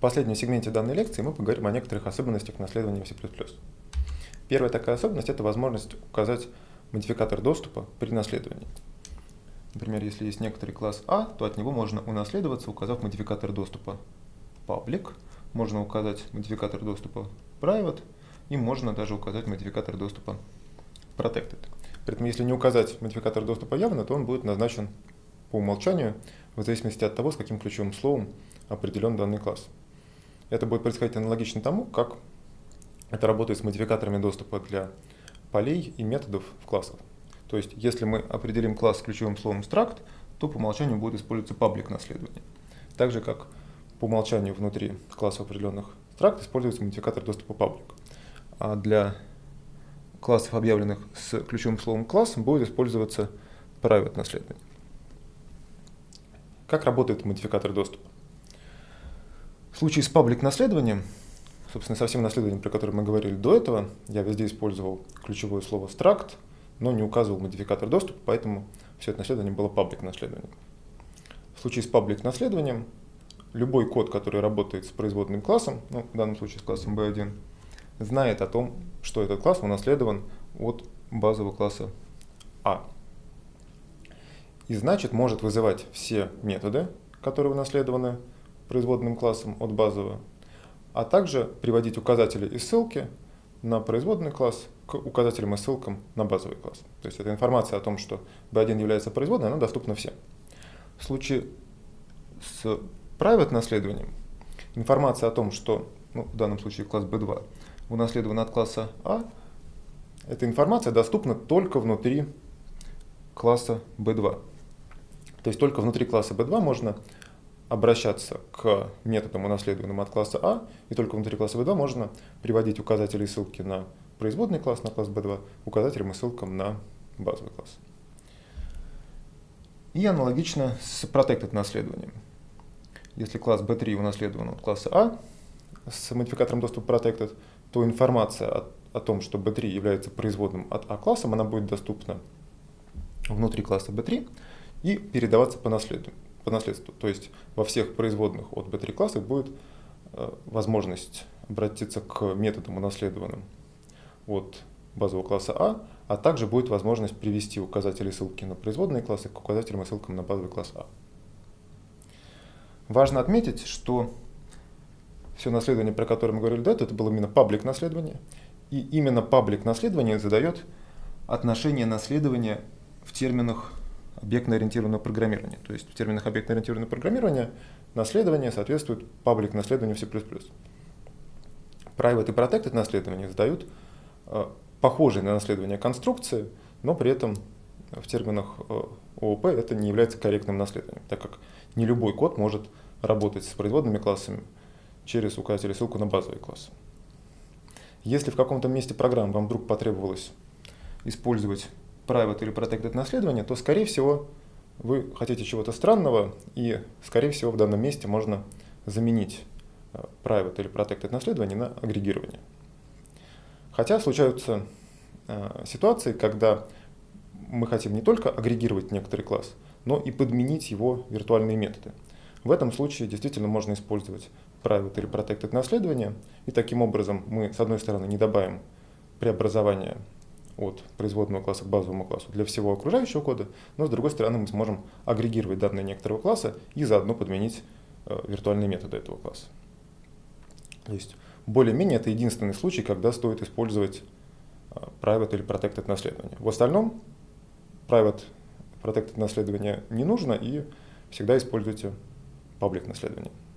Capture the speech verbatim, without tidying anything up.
последнем сегменте данной лекции мы поговорим о некоторых особенностях наследования в C++. Первая такая особенность – это возможность указать модификатор доступа при наследовании. Например, если есть некоторый класс А, то от него можно унаследоваться, указав модификатор доступа public, можно указать модификатор доступа private, и можно даже указать модификатор доступа protected. При этом, если не указать модификатор доступа явно, то он будет назначен по умолчанию, в зависимости от того, с каким ключевым словом определен данный класс. Это будет происходить аналогично тому, как это работает с модификаторами доступа для полей и методов в классах. То есть, если мы определим класс с ключевым словом struct, то по умолчанию будет использоваться public наследование. Так же, как по умолчанию внутри классов определенных struct используется модификатор доступа public. А для классов, объявленных с ключевым словом класс, будет использоваться private наследование. Как работает модификатор доступа? В случае с public наследованием, собственно, со всем наследованием, про которое мы говорили до этого, я везде использовал ключевое слово struct, но не указывал модификатор доступа, поэтому все это наследование было public наследованием. В случае с public наследованием любой код, который работает с производным классом, ну, в данном случае с классом би один, знает о том, что этот класс унаследован от базового класса А. И значит, может вызывать все методы, которые унаследованы производным классом от базового, а также приводить указатели и ссылки на производный класс к указателям и ссылкам на базовый класс. То есть эта информация о том, что би один является производной, она доступна всем. В случае с private наследованием информация о том, что, ну, в данном случае класс би два, унаследован от класса А, эта информация доступна только внутри класса би два. То есть только внутри класса би два можно обращаться к методам, унаследованным от класса А, и только внутри класса би два можно приводить указатели и ссылки на производный класс, на класс би два, указателям и ссылкам на базовый класс. И аналогично с protected наследованием. Если класс би три унаследован от класса А с модификатором доступа protected, то информация о, о том, что би три является производным от А-классом, она будет доступна внутри класса би три и передаваться по наследованию. по наследству. То есть во всех производных от би три классах будет э, возможность обратиться к методам, унаследованным от базового класса А, а также будет возможность привести указатели и ссылки на производные классы к указателям и ссылкам на базовый класс А. Важно отметить, что все наследование, про которое мы говорили до этого, это было именно public наследование, и именно public наследование задает отношение наследования в терминах объектно-ориентированного программирования. То есть в терминах объектно-ориентированного программирования наследование соответствует public наследованию в C++. Private и protected наследование задают э, похожие на наследование конструкции, но при этом в терминах э, ООП это не является корректным наследованием, так как не любой код может работать с производными классами через указатель и ссылку на базовый класс. Если в каком-то месте программы вам вдруг потребовалось использовать private или protected наследование, то, скорее всего, вы хотите чего-то странного, и, скорее всего, в данном месте можно заменить private или protected наследование на агрегирование. Хотя случаются э, ситуации, когда мы хотим не только агрегировать некоторый класс, но и подменить его виртуальные методы. В этом случае действительно можно использовать private или protected наследование, и таким образом мы, с одной стороны, не добавим преобразования от производного класса к базовому классу для всего окружающего кода, но с другой стороны мы сможем агрегировать данные некоторого класса и заодно подменить э, виртуальные методы этого класса. То есть более-менее это единственный случай, когда стоит использовать э, private или protected наследование. В остальном private protected наследование не нужно, и всегда используйте public наследование.